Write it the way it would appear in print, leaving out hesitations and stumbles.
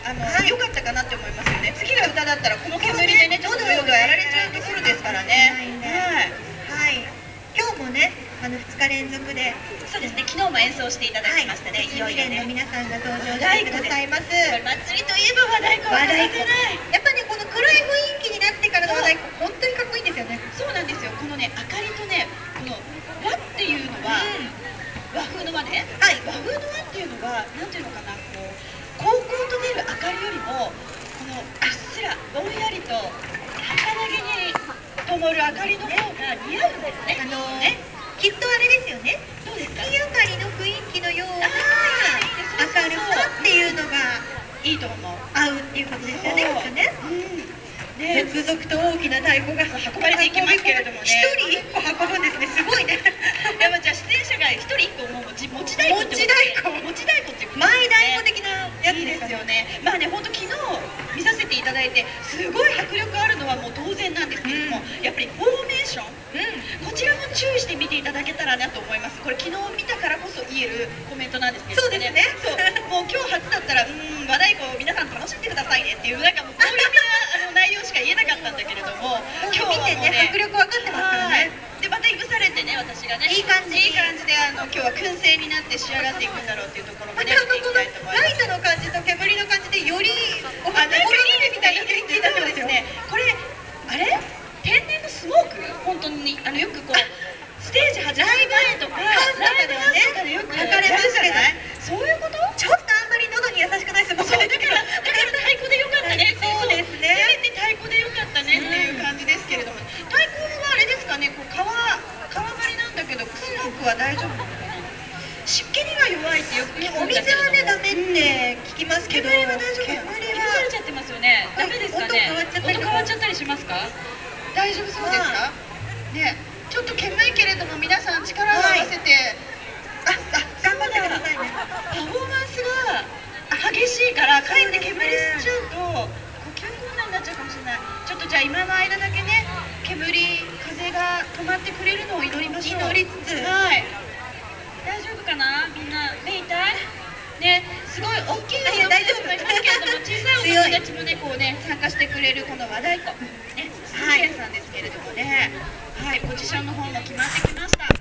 良かったかなって思いますよね。次が歌だったらこの煙でねちょっと喉やられちゃうところですからね。 はい。今日もね2日連続で、 そうですね、昨日も演奏していただきましたね。いよいよね、 の皆さんが登場してくださいます。 祭りといえば和太鼓は欠かせない。 やっぱねこの暗い雰囲気になってからの和太鼓本当にかっこいいんですよね。 そうなんですよ。このね明かりとね、この和っていうのは、和風の和ね、和風の和っていうのはなんていうのかな、こう高校と出る明かりよりもこのうっすらぼんやりと儚げに灯る明かりの方が似合うんですね。 きっとあれですよね。 どうですか？ 月明かりの雰囲気のような明るさっていうのがいいと思う。 合うっていうことですよね。きっとね。続々と大きな太鼓が運ばれていきますけれどもね。 一人一個運ぶんですね。すごいね。 やっぱじゃあ出演者が一人一個もう持ち太鼓っていう前太鼓的なやつですよね。まあね、本当昨日見させていただいてすごい迫力あるのはもう当然なんですけれども、やっぱりフォーメーション、こちらも注意して見ていただけたらなと思います。これ昨日見たからこそ言えるコメントなんですけどね。そうですね。もう今日初だったら和太鼓を皆さん楽しんでくださいねっていうなんかもう強力な内容しか言えなかったんだけれども、 今日はもうね迫力分かってますからね。 でまたいぶされてね、私がねいい感じで今日は燻製になって仕上がっていくんだろうっていうところもね見ていきたいと思います。 ライトの感じと煙の感じでよりなんかいいですね、いいですね。これあれ天然のスモーク、本当によくこうステージ始まる前とかライブハウスとかでよく分かれますけど、 そういうこと？ ちょっとあんまり喉に優しくないですもん。 そうだから太鼓でよかったね。 そうですね。 せめて太鼓でよかったねっていう感じですけれども、太鼓はあれですかね、こう革張りなんだけどスモークは大丈夫なのかな。湿気には弱いってよく聞くんだけど。 お水はねダメって聞きますけど、 煙は大丈夫なの？煙はされちゃってますよね。ダメですかね。音変わっちゃったりしますか？大丈夫そうですか？ね、ちょっと煙いけれども皆さん力を合わせて、 頑張ってくださいね。 パフォーマンスが激しいからかえって煙吸っちゃうと呼吸困難になっちゃうかもしれない。ちょっとじゃあ今の間だけね、風が止まってくれるのを祈りましょう。 祈りつつ、 はい。大丈夫かな、みんな目痛い？ね、すごい大きいお友達もいますけれども、小さいお友達もねこうね参加してくれるこの和太鼓ね、鈴賢さんですけれどもね、はい、ポジションの方も決まってきました。